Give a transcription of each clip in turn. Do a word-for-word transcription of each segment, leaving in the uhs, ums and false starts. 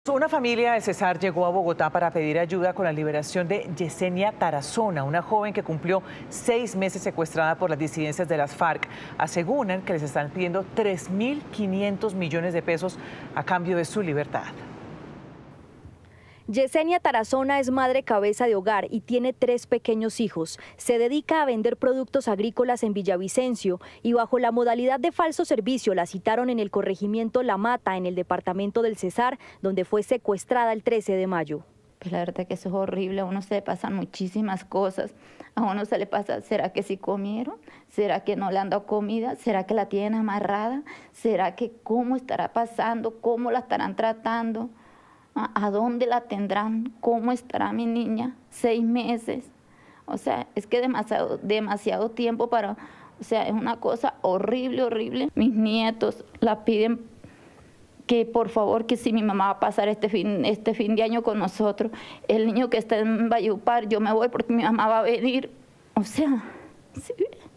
Una familia de Cesar llegó a Bogotá para pedir ayuda con la liberación de Yesenia Tarazona, una joven que cumplió seis meses secuestrada por las disidencias de las FARC. Aseguran que les están pidiendo tres mil quinientos millones de pesos a cambio de su libertad. Yesenia Tarazona es madre cabeza de hogar y tiene tres pequeños hijos. Se dedica a vender productos agrícolas en Villavicencio y bajo la modalidad de falso servicio la citaron en el corregimiento La Mata, en el departamento del Cesar, donde fue secuestrada el trece de mayo. Pues la verdad que eso es horrible, a uno se le pasan muchísimas cosas, a uno se le pasa, ¿será que sí comieron? ¿Será que no le han dado comida? ¿Será que la tienen amarrada? ¿Será que cómo estará pasando? ¿Cómo la estarán tratando? ¿A dónde la tendrán? ¿Cómo estará mi niña? Seis meses. O sea, es que demasiado, demasiado tiempo para... O sea, es una cosa horrible, horrible. Mis nietos la piden que por favor, que si mi mamá va a pasar este fin, este fin de año con nosotros, el niño que está en Valledupar, yo me voy porque mi mamá va a venir. O sea, sí.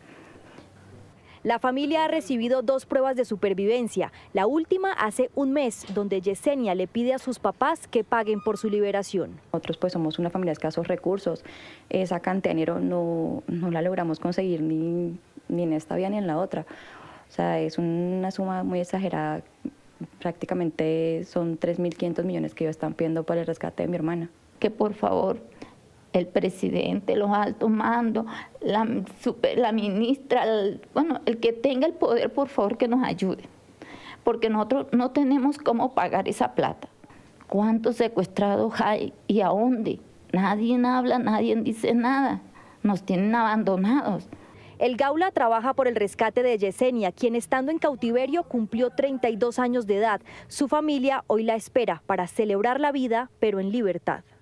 La familia ha recibido dos pruebas de supervivencia, la última hace un mes, donde Yesenia le pide a sus papás que paguen por su liberación. Nosotros pues somos una familia de escasos recursos, esa cantidad de dinero no, no la logramos conseguir ni, ni en esta vía ni en la otra. O sea, es una suma muy exagerada, prácticamente son tres mil quinientos millones que ellos están pidiendo para el rescate de mi hermana. Que por favor, el presidente, los altos mandos, la, super, la ministra, el, bueno, el que tenga el poder, por favor, que nos ayude. Porque nosotros no tenemos cómo pagar esa plata. ¿Cuántos secuestrados hay y a dónde? Nadie habla, nadie dice nada. Nos tienen abandonados. El Gaula trabaja por el rescate de Yesenia, quien estando en cautiverio cumplió treinta y dos años de edad. Su familia hoy la espera para celebrar la vida, pero en libertad.